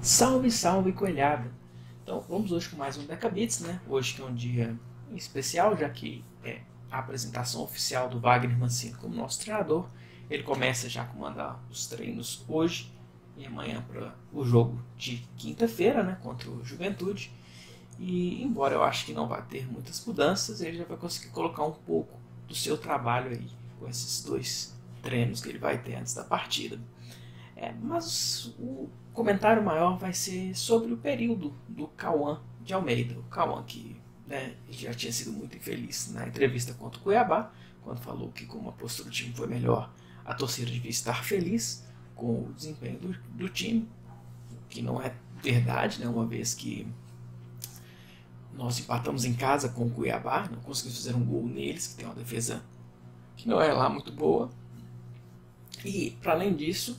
Salve, salve, coelhada! Então, vamos hoje com mais um Decabits, né? Hoje que é um dia especial, já que é a apresentação oficial do Wagner Mancini como nosso treinador. Ele começa já a comandar os treinos hoje e amanhã para o jogo de quinta-feira, né? Contra o Juventude. E, embora eu acho que não vai ter muitas mudanças, ele já vai conseguir colocar um pouco do seu trabalho aí com esses dois treinos que ele vai ter antes da partida. Mas o comentário maior vai ser sobre o período do Cauã de Almeida. O Cauã que já tinha sido muito infeliz na entrevista contra o Cuiabá, quando falou que como a postura do time foi melhor, a torcida devia estar feliz com o desempenho do time, o que não é verdade, né? Uma vez que nós empatamos em casa com o Cuiabá, não conseguimos fazer um gol neles, que tem uma defesa que não é lá muito boa. E, para além disso,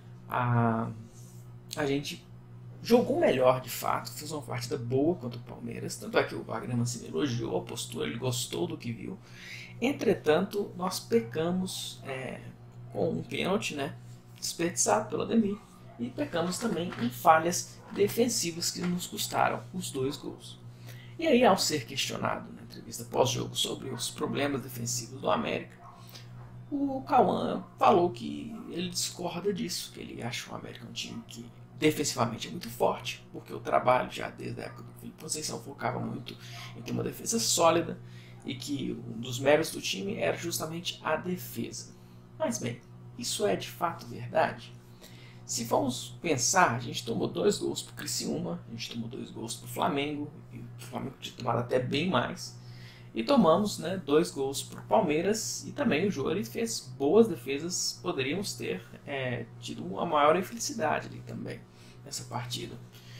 a gente jogou melhor de fato, fez uma partida boa contra o Palmeiras, tanto é que o Wagner Mancini elogiou a postura, ele gostou do que viu. Entretanto, nós pecamos com um pênalti, né, desperdiçado pelo Ademir, e pecamos também em falhas defensivas que nos custaram os 2 gols. E aí, ao ser questionado na entrevista pós-jogo sobre os problemas defensivos do América, o Cauã falou que ele discorda disso, que ele acha o América um time que defensivamente é muito forte, porque o trabalho já desde a época do Felipe Conceição focava muito em ter uma defesa sólida e que um dos méritos do time era justamente a defesa. Mas bem, isso é de fato verdade? Se formos pensar, a gente tomou 2 gols para o Criciúma, a gente tomou 2 gols para o Flamengo, e o Flamengo tinha tomado até bem mais. E tomamos 2 gols para o Palmeiras e também o Jori fez boas defesas. Poderíamos ter tido uma maior infelicidade ali também nessa partida.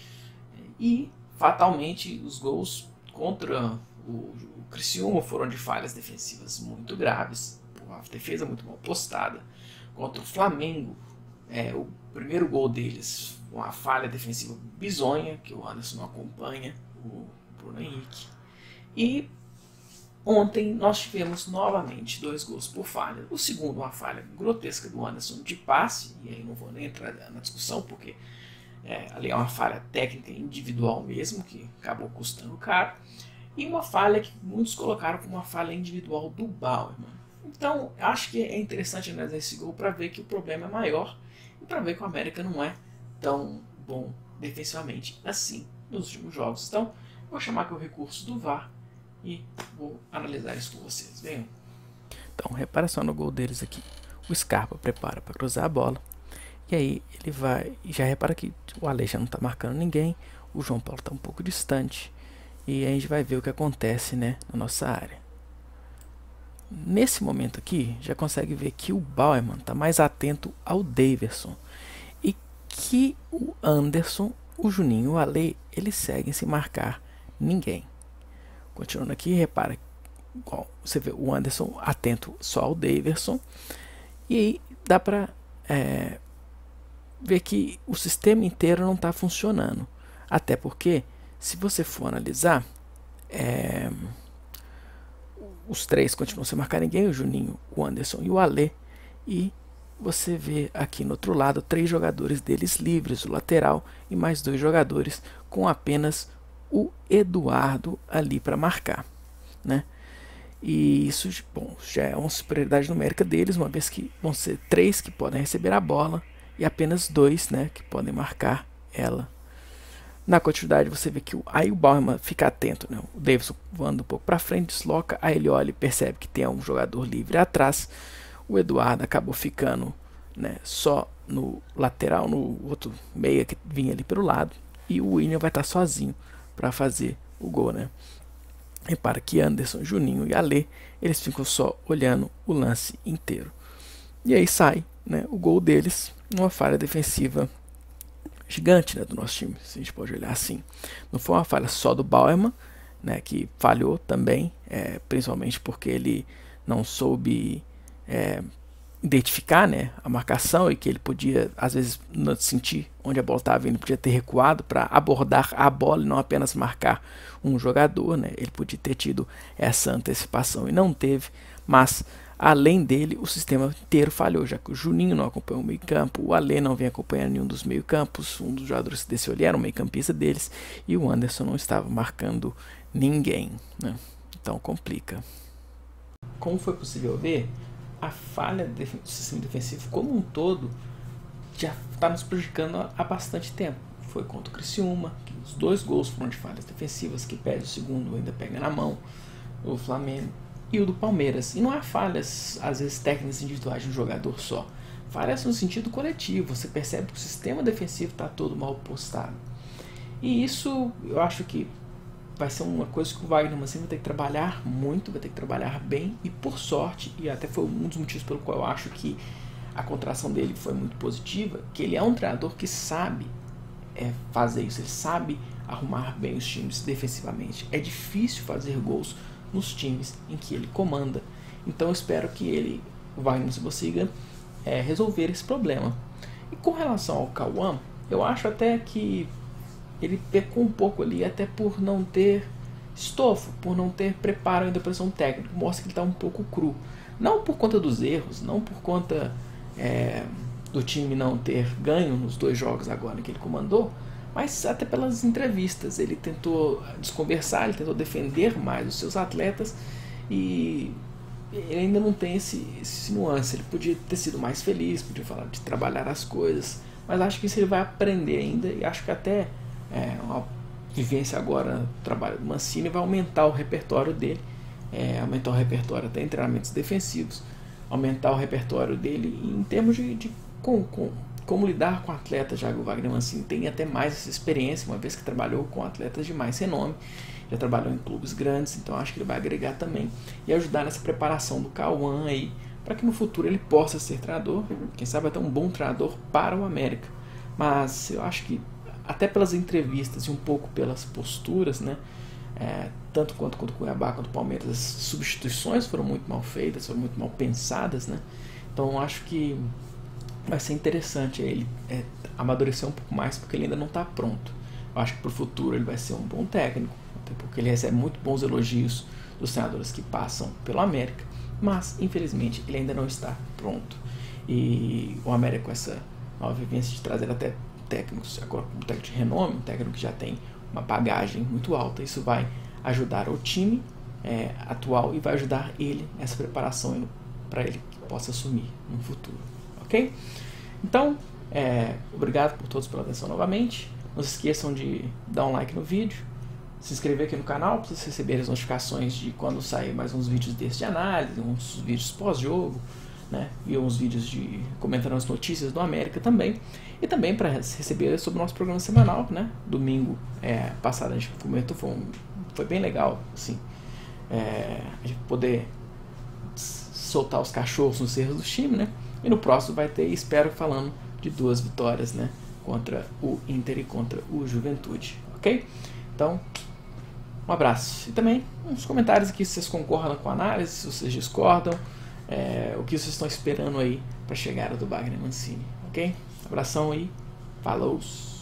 E fatalmente os gols contra o Criciúma foram de falhas defensivas muito graves, uma defesa muito mal postada. Contra o Flamengo, o primeiro gol deles, uma falha defensiva bizonha, que o Anderson não acompanha, o Bruno Henrique. E ontem nós tivemos novamente 2 gols por falha. O segundo, uma falha grotesca do Anderson de passe, e aí não vou nem entrar na discussão, porque ali é uma falha técnica individual mesmo, que acabou custando caro. E uma falha que muitos colocaram como uma falha individual do Bauerman. Então, acho que é interessante analisar esse gol para ver que o problema é maior e para ver que o América não é tão bom defensivamente assim nos últimos jogos. Então, vou chamar aqui o recurso do VAR e vou analisar isso com vocês. Venham. Então, repara só no gol deles aqui. O Scarpa prepara para cruzar a bola. E aí ele vai. Já repara que o Aleixo não está marcando ninguém. O João Paulo está um pouco distante. E aí a gente vai ver o que acontece, né, na nossa área. Nesse momento aqui, já consegue ver que o Bauerman está mais atento ao Daverson. E que o Anderson, o Juninho e o Ale, eles seguem sem marcar ninguém. Continuando aqui, repara, você vê o Anderson atento só ao Daverson. E aí dá para ver que o sistema inteiro não está funcionando. Até porque, se você for analisar, os 3 continuam sem marcar ninguém, o Juninho, o Anderson e o Ale. E você vê aqui no outro lado 3 jogadores deles livres, o lateral, e mais 2 jogadores com apenas o Eduardo ali para marcar, né? E isso, bom, já é uma superioridade numérica deles, uma vez que vão ser 3 que podem receber a bola e apenas 2, né, que podem marcar ela. Na continuidade você vê que aí o Bauerman fica atento, né? O Davidson voando um pouco para frente, desloca, aí ele olha e percebe que tem um jogador livre atrás. O Eduardo acabou ficando, né, só no lateral, no outro meia que vinha ali pelo lado, e o William vai estar sozinho para fazer o gol, né? Repara que Anderson, Juninho e Ale, eles ficam só olhando o lance inteiro. E aí sai, né, o gol deles, uma falha defensiva gigante, né, do nosso time, se a gente pode olhar assim. Não foi uma falha só do Bauerman, né, que falhou também, principalmente porque ele não soube identificar, né, a marcação, e que ele podia, às vezes, não sentir onde a bola estava vindo, podia ter recuado para abordar a bola e não apenas marcar um jogador, né? Ele podia ter tido essa antecipação e não teve, mas além dele, o sistema inteiro falhou, já que o Juninho não acompanhou o meio campo, o Alê não vem acompanhando nenhum dos meio campos, um dos jogadores desse olho era o meio campista deles, e o Anderson não estava marcando ninguém, né? Então complica. Como foi possível ver, a falha do sistema defensivo como um todo já está nos prejudicando há bastante tempo. Foi contra o Criciúma, que os 2 gols foram de falhas defensivas, que perde o segundo ainda pega na mão, o Flamengo, e o do Palmeiras. E não há falhas, às vezes, técnicas individuais de um jogador só. Falhas no sentido coletivo, você percebe que o sistema defensivo está todo mal postado. E isso, eu acho que vai ser uma coisa que o Wagner Mancini vai ter que trabalhar muito, vai ter que trabalhar bem, e por sorte, e até foi um dos motivos pelo qual eu acho que a contratação dele foi muito positiva, que ele é um treinador que sabe fazer isso, ele sabe arrumar bem os times defensivamente. É difícil fazer gols nos times em que ele comanda, então eu espero que ele, o Wagner, consiga resolver esse problema. E com relação ao Cauã, eu acho até que ele pecou um pouco ali, até por não ter estofo, por não ter preparo ainda para ser um técnico, mostra que ele está um pouco cru, não por conta dos erros, não por conta do time não ter ganho nos 2 jogos agora que ele comandou, mas até pelas entrevistas. Ele tentou desconversar, ele tentou defender mais os seus atletas, e ele ainda não tem esse nuance. Ele podia ter sido mais feliz, podia falar de trabalhar as coisas, mas acho que isso ele vai aprender ainda, e acho que até uma vivência agora no trabalho do Mancini vai aumentar o repertório dele, aumentar o repertório até em treinamentos defensivos, aumentar o repertório dele em termos de como lidar com atletas, já que o Wagner Mancini tem até mais essa experiência, uma vez que trabalhou com atletas de mais renome, já trabalhou em clubes grandes, então acho que ele vai agregar também e ajudar nessa preparação do Cauã aí, para que no futuro ele possa ser treinador, quem sabe até um bom treinador para o América. Mas eu acho que até pelas entrevistas e um pouco pelas posturas, né, tanto quanto o Cuiabá quanto o Palmeiras, as substituições foram muito mal feitas, foram muito mal pensadas, né? Então eu acho que vai ser interessante ele amadurecer um pouco mais, porque ele ainda não está pronto. Eu acho que para o futuro ele vai ser um bom técnico, até porque ele recebe muito bons elogios dos treinadores que passam pelo América, mas infelizmente ele ainda não está pronto. E o América, com essa nova vivência de trazer até técnicos, agora um técnico de renome, um técnico que já tem uma bagagem muito alta, isso vai ajudar o time atual e vai ajudar ele nessa preparação para ele que possa assumir no futuro. Ok? Então, obrigado por todos pela atenção novamente. Não se esqueçam de dar um like no vídeo, se inscrever aqui no canal para vocês receberem as notificações de quando sair mais uns vídeos desses de análise, uns vídeos pós-jogo, né? E uns vídeos de comentando as notícias do América também. E também para receber sobre o nosso programa semanal, né? Domingo passado a gente comentou, foi bem legal, assim, a gente poder soltar os cachorros nos erros do time, né? E no próximo vai ter, espero, falando de 2 vitórias, né? Contra o Inter e contra o Juventude, ok? Então, um abraço. E também uns comentários aqui se vocês concordam com a análise, se vocês discordam, o que vocês estão esperando aí para a chegada do Wagner Mancini, ok? Abração aí, falou!